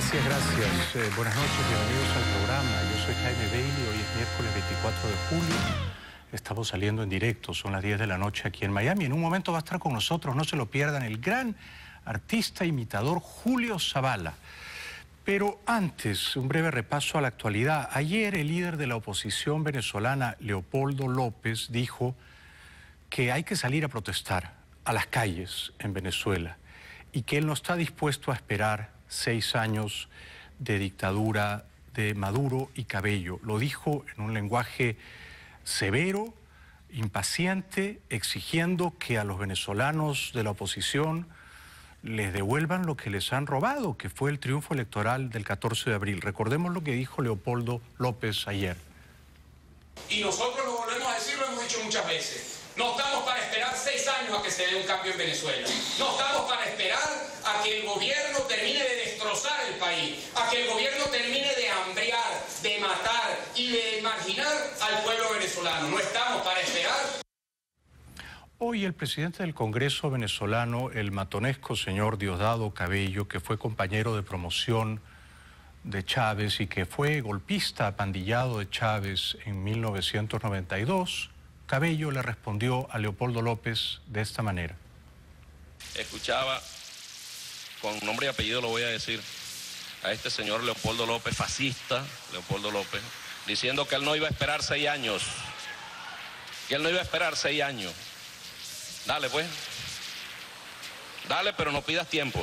Gracias. Buenas noches, bienvenidos al programa. Yo soy Jaime Bailey, hoy es miércoles 24 de julio. Estamos saliendo en directo, son las 10 de la noche aquí en Miami. En un momento va a estar con nosotros, no se lo pierdan, el gran artista imitador Julio Zavala. Pero antes, un breve repaso a la actualidad. Ayer el líder de la oposición venezolana, Leopoldo López, dijo que hay que salir a protestar a las calles en Venezuela y que él no está dispuesto a esperar 6 años de dictadura de Maduro y Cabello. Lo dijo en un lenguaje severo, impaciente, exigiendo que a los venezolanos de la oposición les devuelvan lo que les han robado, que fue el triunfo electoral del 14 de abril. Recordemos lo que dijo Leopoldo López ayer. Y nosotros lo volvemos a decir, lo hemos dicho muchas veces. No estamos para esperar 6 años a que se dé un cambio en Venezuela. No estamos para esperar a que el gobierno termine de destrozar el país, a que el gobierno termine de hambrear, de matar y de marginar al pueblo venezolano. No estamos para esperar. Hoy el presidente del Congreso venezolano, el matonesco señor Diosdado Cabello, que fue compañero de promoción de Chávez y que fue golpista apandillado de Chávez en 1992, Cabello le respondió a Leopoldo López de esta manera. Escuchaba, con nombre y apellido lo voy a decir, a este señor Leopoldo López, fascista Leopoldo López, diciendo que él no iba a esperar 6 años, que él no iba a esperar 6 años. Dale pues, dale, pero no pidas tiempo.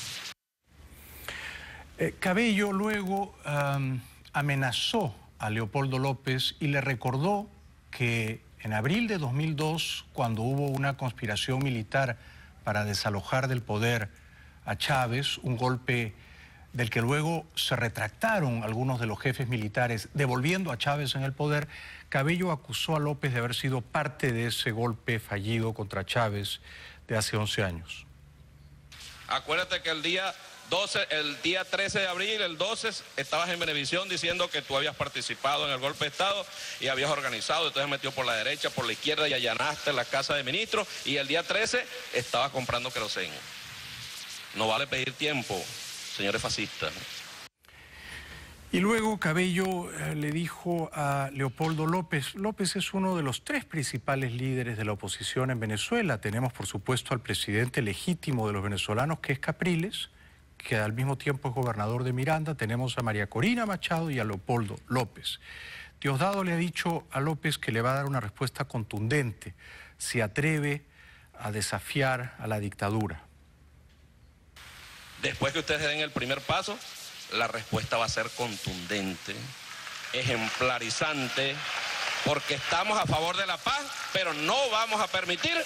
Cabello luego amenazó a Leopoldo López y le recordó que en abril de 2002, cuando hubo una conspiración militar para desalojar del poder a Chávez, un golpe del que luego se retractaron algunos de los jefes militares, devolviendo a Chávez en el poder, Cabello acusó a López de haber sido parte de ese golpe fallido contra Chávez de hace 11 años. Acuérdate que el día 13 de abril, el 12, estabas en Venevisión diciendo que tú habías participado en el golpe de Estado y habías organizado, entonces metió por la derecha, por la izquierda y allanaste la casa de ministros, y el día 13 estabas comprando queroseno. No vale pedir tiempo, señores fascistas. Y luego Cabello le dijo a Leopoldo López, López es uno de los 3 principales líderes de la oposición en Venezuela. Tenemos, por supuesto, al presidente legítimo de los venezolanos, que es Capriles, que al mismo tiempo es gobernador de Miranda. Tenemos a María Corina Machado y a Leopoldo López. Diosdado le ha dicho a López que le va a dar una respuesta contundente, se atreve a desafiar a la dictadura. Después que ustedes den el primer paso, la respuesta va a ser contundente, ejemplarizante, porque estamos a favor de la paz, pero no vamos a permitir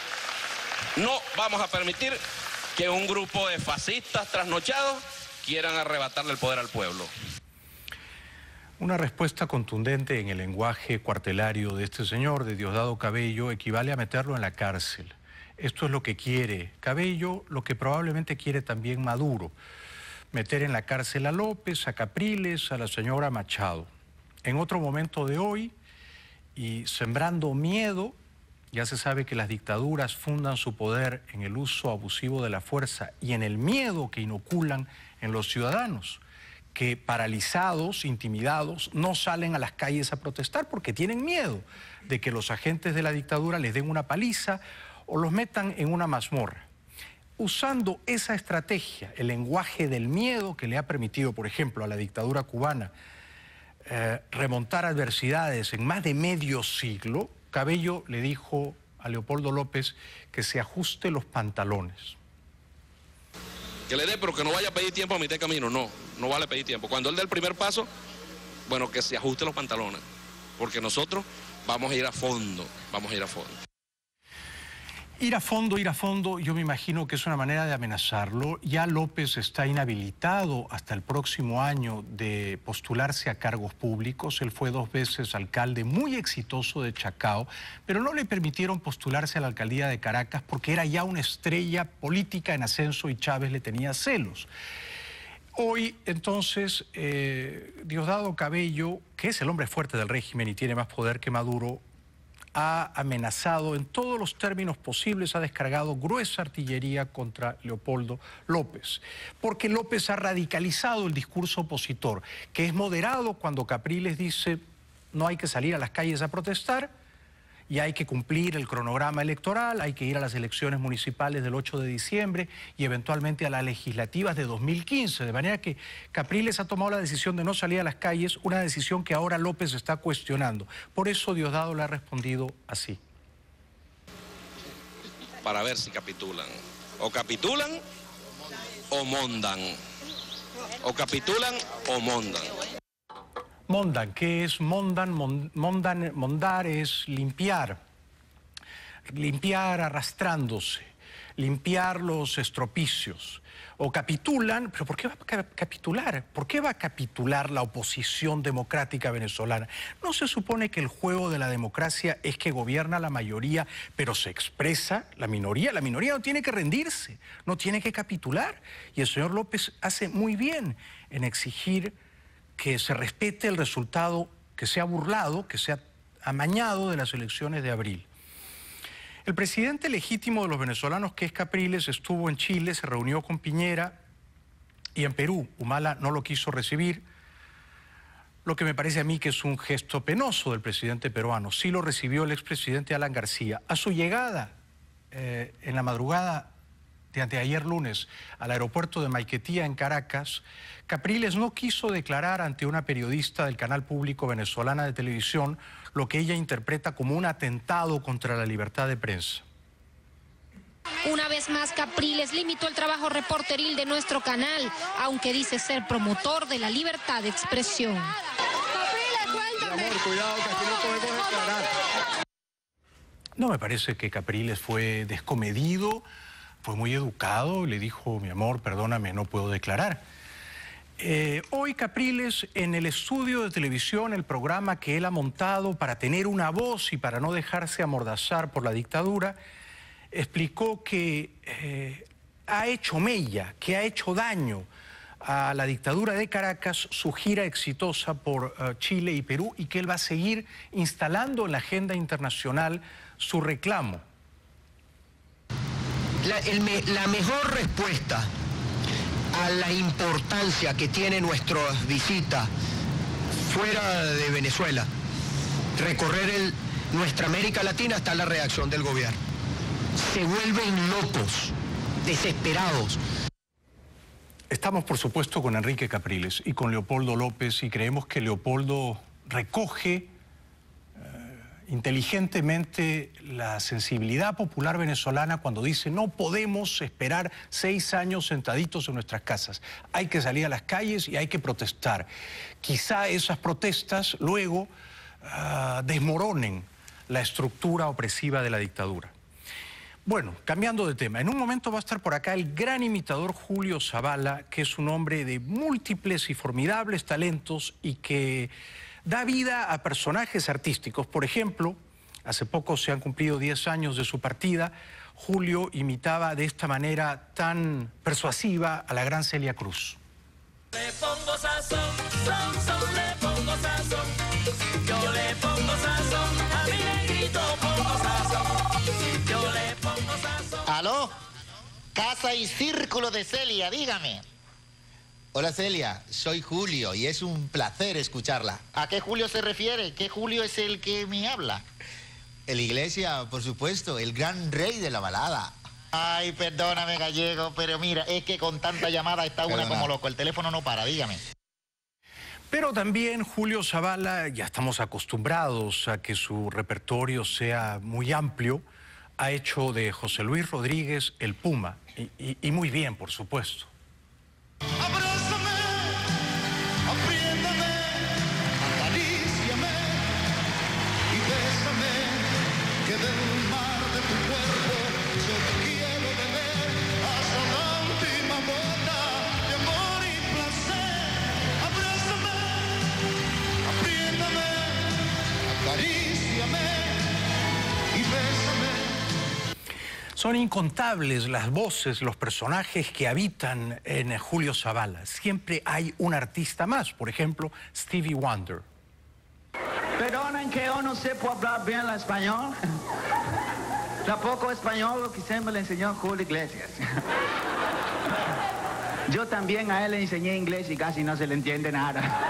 que un grupo de fascistas trasnochados quieran arrebatarle el poder al pueblo. Una respuesta contundente en el lenguaje cuartelario de este señor, de Diosdado Cabello, equivale a meterlo en la cárcel. Esto es lo que quiere Cabello, lo que probablemente quiere también Maduro. Meter en la cárcel a López, a Capriles, a la señora Machado. En otro momento de hoy, y sembrando miedo, ya se sabe que las dictaduras fundan su poder en el uso abusivo de la fuerza y en el miedo que inoculan en los ciudadanos, que paralizados, intimidados, no salen a las calles a protestar porque tienen miedo de que los agentes de la dictadura les den una paliza o los metan en una mazmorra. Usando esa estrategia, el lenguaje del miedo que le ha permitido, por ejemplo, a la dictadura cubana remontar adversidades en más de medio siglo, Cabello le dijo a Leopoldo López que se ajuste los pantalones. Que le dé, pero que no vaya a pedir tiempo a mitad de camino. No vale pedir tiempo. Cuando él dé el primer paso, bueno, que se ajuste los pantalones, porque nosotros vamos a ir a fondo, vamos a ir a fondo. Ir a fondo, yo me imagino que es una manera de amenazarlo. Ya López está inhabilitado hasta el próximo año de postularse a cargos públicos. Él fue 2 veces alcalde muy exitoso de Chacao, pero no le permitieron postularse a la alcaldía de Caracas porque era ya una estrella política en ascenso y Chávez le tenía celos. Hoy, entonces, Diosdado Cabello, que es el hombre fuerte del régimen y tiene más poder que Maduro, ha amenazado en todos los términos posibles, ha descargado gruesa artillería contra Leopoldo López, porque López ha radicalizado el discurso opositor, que es moderado cuando Capriles dice no hay que salir a las calles a protestar y hay que cumplir el cronograma electoral, hay que ir a las elecciones municipales del 8 de diciembre y eventualmente a las legislativas de 2015, de manera que Capriles ha tomado la decisión de no salir a las calles, una decisión que ahora López está cuestionando. Por eso Diosdado le ha respondido así. Para ver si capitulan. O capitulan o mondan. O capitulan o mondan. Mondan, ¿qué es mondan? Mondar es limpiar, limpiar arrastrándose, limpiar los estropicios. O capitulan, pero ¿por qué va a capitular? ¿Por qué va a capitular la oposición democrática venezolana? ¿No se supone que el juego de la democracia es que gobierna la mayoría, pero se expresa la minoría? La minoría no tiene que rendirse, no tiene que capitular. Y el señor López hace muy bien en exigir que se respete el resultado que se ha burlado, que se ha amañado de las elecciones de abril. El presidente legítimo de los venezolanos, que es Capriles, estuvo en Chile, se reunió con Piñera y en Perú. Humala no lo quiso recibir, lo que me parece a mí que es un gesto penoso del presidente peruano. Sí lo recibió el expresidente Alan García. A su llegada en la madrugada de anteayer lunes al aeropuerto de Maiquetía en Caracas, Capriles no quiso declarar ante una periodista del canal público venezolana de televisión lo que ella interpreta como un atentado contra la libertad de prensa. Una vez más, Capriles limitó el trabajo reporteril de nuestro canal, aunque dice ser promotor de la libertad de expresión. Capriles, cuéntame. Mi amor, cuidado, que aquí no podemos declarar. No me parece que Capriles fue descomedido, fue muy educado y le dijo, mi amor, perdóname, no puedo declarar. Hoy Capriles, en el estudio de televisión, el programa que él ha montado para tener una voz y para no dejarse amordazar por la dictadura, explicó que ha hecho mella, que ha hecho daño a la dictadura de Caracas su gira exitosa por Chile y Perú y que él va a seguir instalando en la agenda internacional su reclamo. La mejor respuesta a la importancia que tiene nuestra visita fuera de Venezuela, recorrer nuestra América Latina, está la reacción del gobierno. Se vuelven locos, desesperados. Estamos, por supuesto, con Enrique Capriles y con Leopoldo López y creemos que Leopoldo recoge inteligentemente la sensibilidad popular venezolana cuando dice no podemos esperar 6 años sentaditos en nuestras casas. Hay que salir a las calles y hay que protestar. Quizá esas protestas luego desmoronen la estructura opresiva de la dictadura. Bueno, cambiando de tema, en un momento va a estar por acá el gran imitador Julio Zavala, que es un hombre de múltiples y formidables talentos y que da vida a personajes artísticos. Por ejemplo, hace poco se han cumplido 10 años de su partida. Julio imitaba de esta manera tan persuasiva a la gran Celia Cruz. Le pongo sazón, le pongo sazón. Yo le pongo sazón, a mi negrito pongo sazón. Yo le pongo sazón. ¿Aló? Casa y Círculo de Celia, dígame. Hola Celia, soy Julio y es un placer escucharla. ¿A qué Julio se refiere? ¿Qué Julio es el que me habla? En la iglesia, por supuesto, el gran rey de la balada. Ay, perdóname, gallego, pero mira, es que con tanta llamada está una como loco. El teléfono no para, dígame. Pero también Julio Zavala, ya estamos acostumbrados a que su repertorio sea muy amplio, ha hecho de José Luis Rodríguez el Puma, y muy bien, por supuesto. Abrázame, apriéndame, acaríciame y bésame, que del mar de tu cuerpo yo te quiero beber hasta la última gota de amor y placer. Abrázame, apriéndame, acaríciame y bésame. Son incontables las voces, los personajes que habitan en Julio Zavala. Siempre hay un artista más, por ejemplo, Stevie Wonder. Perdonen saben que yo no sé hablar bien el español. Tampoco español que siempre le enseñó Julio Iglesias. Yo también a él le enseñé inglés y casi no se le entiende nada.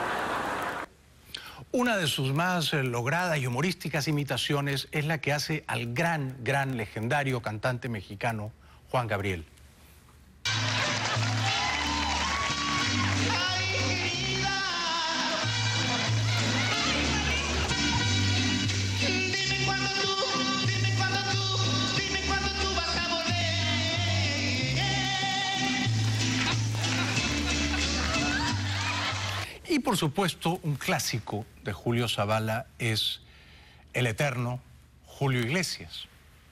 Una de sus más logradas y humorísticas imitaciones es la que hace al gran legendario cantante mexicano Juan Gabriel. Y por supuesto, un clásico de Julio Zavala es el eterno Julio Iglesias.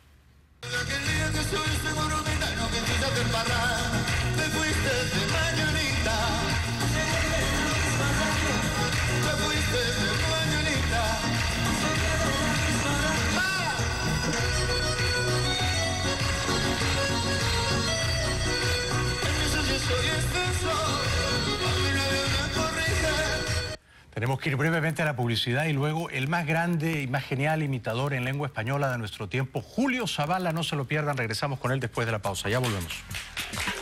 Tenemos que ir brevemente a la publicidad y luego el más grande y más genial imitador en lengua española de nuestro tiempo, Julio Zavala. No se lo pierdan, regresamos con él después de la pausa. Ya volvemos.